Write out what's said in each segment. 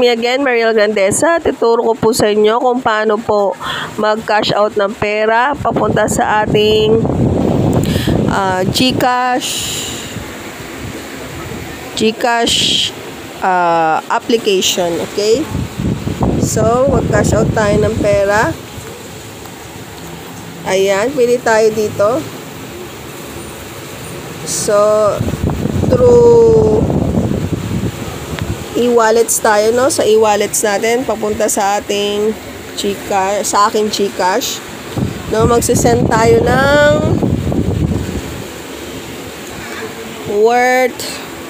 me again, Mariel Grandesa. Tuturo ko po sa inyo kung paano po mag-cash out ng pera papunta sa ating GCash application. Okay? So, mag-cash out tayo ng pera. Ayan, pili tayo dito. So, through e-wallets tayo, no? Sa e-wallets natin, papunta sa ating GCash, sa aking GCash. No, magsisend tayo ng worth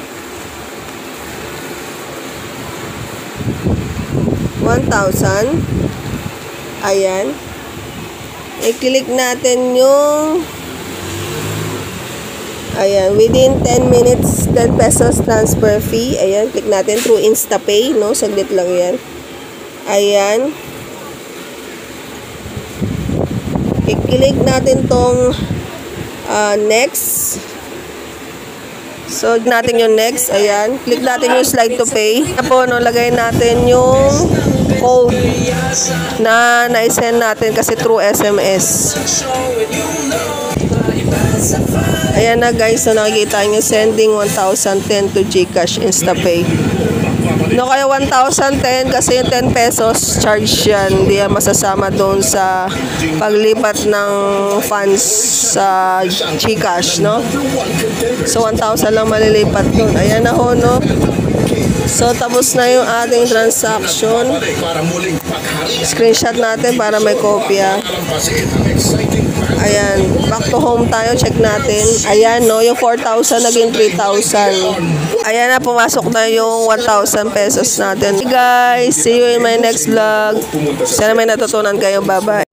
1,000. Ayan. I-click natin yung ayan, within 10 minutes, 10 pesos transfer fee. Ayan, click natin through InstaPay, no? Saglit lang yan. Ayan. I-click natin tong next. So, natin yung next. Ayan. Click natin yung slide to pay. Tapos, no, lagay natin yung code na na-send natin kasi through SMS. Ayan na guys, so nakikita nyo sending 1,010 to GCash InstaPay. No, kaya 1,010 kasi yung 10 pesos charge yan. Hindi yan masasama doon sa paglipat ng funds sa GCash, no? So 1,000 lang malilipat doon. Ayan na ho, no? So tapos na yung ating transaction. Screenshot natin para may kopya. Ayan, back to home tayo, check natin. Ayan, no, yung 4,000 naging 3,000. Ayan na, pumasok na yung 1,000 pesos natin. Hey guys, see you in my next vlog. Sana may natutunan kayo. Bye-bye.